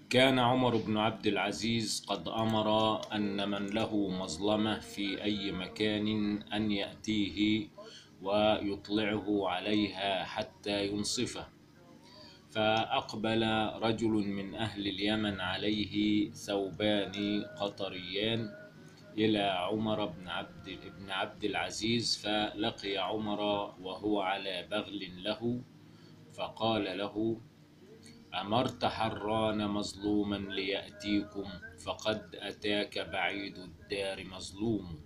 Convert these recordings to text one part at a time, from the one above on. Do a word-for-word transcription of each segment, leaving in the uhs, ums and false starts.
كان عمر بن عبد العزيز قد أمر أن من له مظلمة في أي مكان أن يأتيه ويطلعه عليها حتى ينصفه. فأقبل رجل من أهل اليمن عليه ثوبان قطريان إلى عمر بن عبد بن عبد العزيز، فلقي عمر وهو على بغل له، فقال له: أمرت حران مظلوما ليأتيكم، فقد أتاك بعيد الدار مظلوم.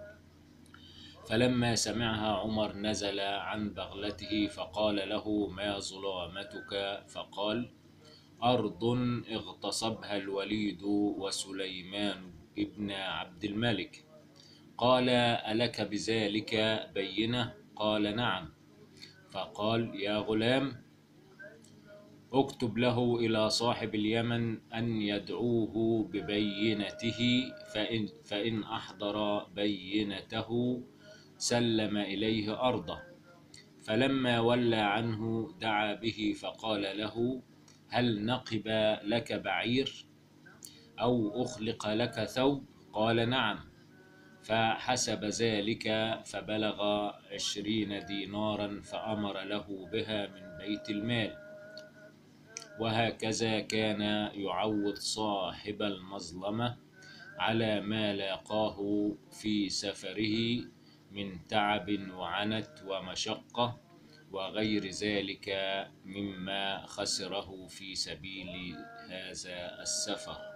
فلما سمعها عمر نزل عن بغلته فقال له: ما ظلامتك؟ فقال: أرض اغتصبها الوليد وسليمان ابن عبد الملك. قال: ألك بذلك بينة؟ قال: نعم. فقال: يا غلام، اكتب له إلى صاحب اليمن أن يدعوه ببينته، فإن, فإن أحضر بينته سلم إليه أرضه. فلما ولى عنه دعا به فقال له: هل نقب لك بعير أو أخلق لك ثوب؟ قال: نعم. فحسب ذلك فبلغ عشرين دينارا، فأمر له بها من بيت المال. وهكذا كان يعوض صاحب المظلمة على ما لاقاه في سفره من تعب وعنت ومشقة وغير ذلك مما خسره في سبيل هذا السفر.